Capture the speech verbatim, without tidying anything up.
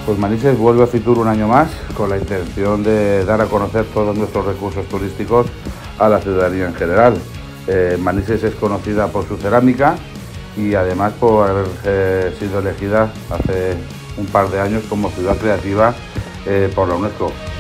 Pues Manises vuelve a Fitur un año más con la intención de dar a conocer todos nuestros recursos turísticos a la ciudadanía en general. Eh, Manises es conocida por su cerámica y además por haber eh, sido elegida hace un par de años como ciudad creativa eh, por la UNESCO.